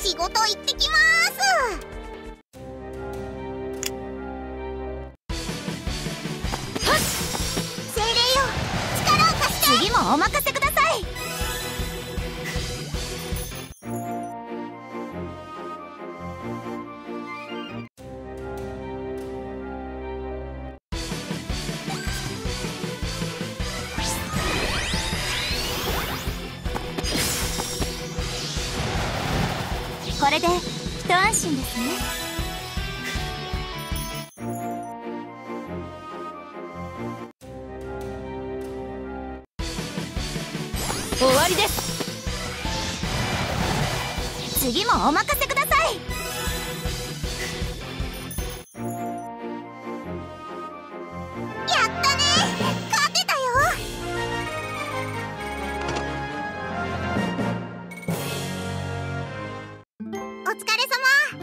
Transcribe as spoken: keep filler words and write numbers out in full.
仕事行ってきまーす。精霊よ、力を貸して。次もお任せください。これで一安心ですね。終わりです。次もお任せください。やったね、勝てたよ。お疲れ様。